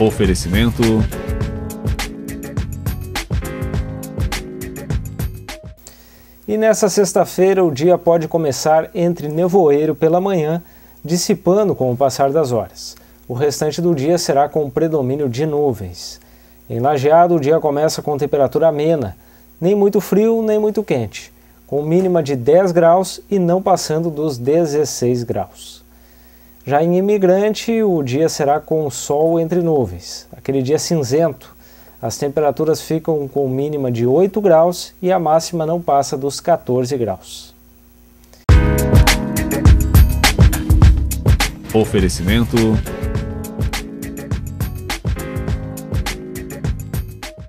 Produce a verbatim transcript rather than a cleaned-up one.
Oferecimento E nessa sexta-feira o dia pode começar entre nevoeiro pela manhã, dissipando com o passar das horas. O restante do dia será com predomínio de nuvens. Em Lajeado o dia começa com temperatura amena, nem muito frio nem muito quente, com mínima de dez graus e não passando dos dezesseis graus. Já em Imigrante o dia será com sol entre nuvens, aquele dia cinzento. As temperaturas ficam com mínima de oito graus e a máxima não passa dos quatorze graus. Oferecimento